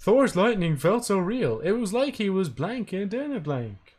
Thor's lightning felt so real. It was like he was blank and in a blank.